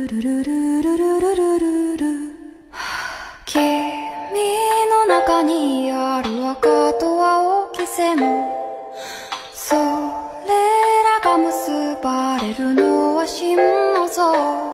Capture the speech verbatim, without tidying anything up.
ルルルルルルルルル。君の中にある赤と青き線、それらが結ばれるのは心の像。